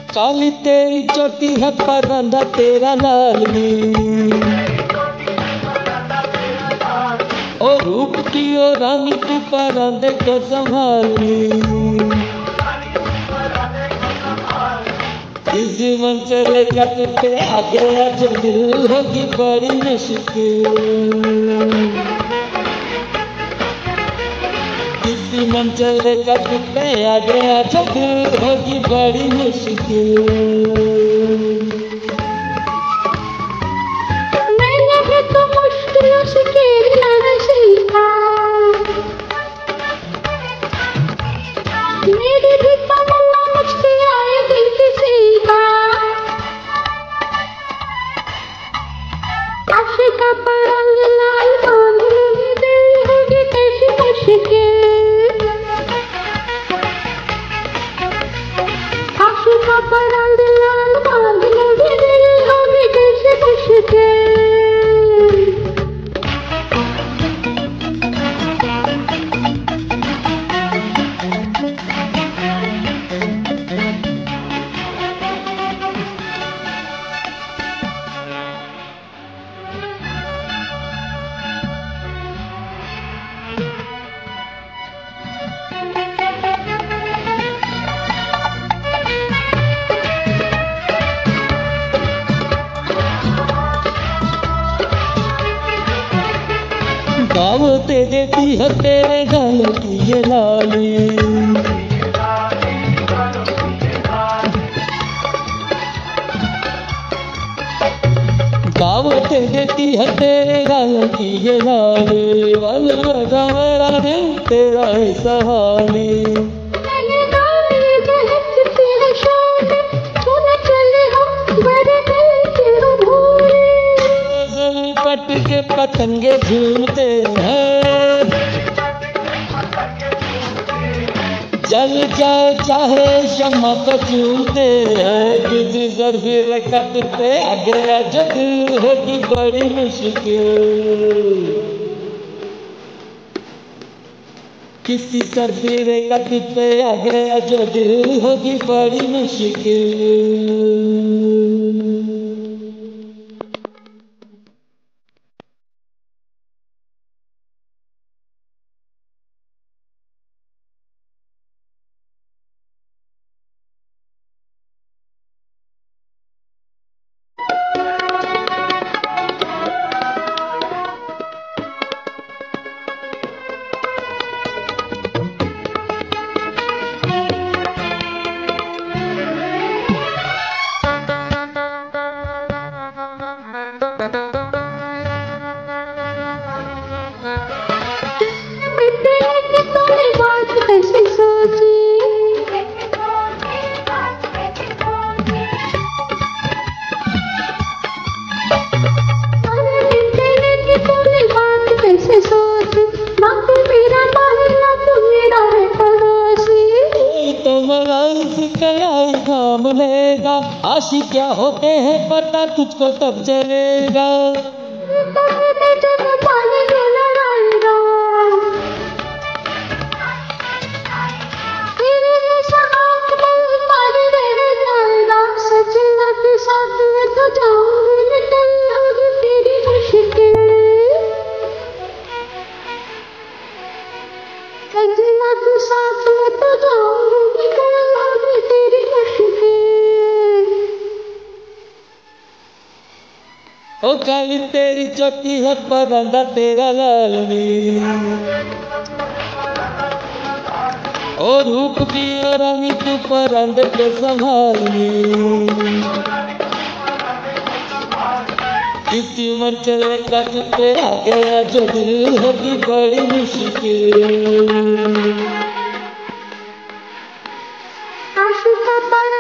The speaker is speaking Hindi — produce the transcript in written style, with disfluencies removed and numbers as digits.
काली तेरी चोटी है परंदा तेरा लाल नी, ओ रूप की ओ रानी तू परंदे को संभाली। किसी मन चलेगा तुझे आगे आज दिल होगी बड़ी मुश्किल। किसी मन चलेगा तुझे आगे आज दिल होगी बड़ी मुश्किल। मैंने भी तो मुश्किलों से खेलना सीखा, मेरी भी तमन्ना मुझके आए दिल किसी का। आशिका पर लाल बांधने में देरी होगी कैसी मुश्किल। आशिका पर लाल बांधने में देरी होगी कैसी मुश्किल। दावतें देती है तेरे गाल की ये लाली, दावतें देती है तेरे गाल की ये लाली। वन लगा मेरा दिल तेरा है सहाली। पट के पतंगे झूमते हैं, जल जाए चाहे शम्मा को चूमते हैं। किसी सरफिर कट पे आगे जग होगी बड़ी मुश्किल। किसी सरफिर कट पे आगे जग होगी बड़ी मुश्किल। काम लेगा आशिक क्या होते हैं पता तुझको तब चलेगा। ओ काली तेरी चोटी है परंदा तेरा लाल नी, ओ रूप की रानी तू परंदे को संभाली। किसी मन चलेगा तुझे आगे जो दिल होगी बड़ी मुश्किल। आशिका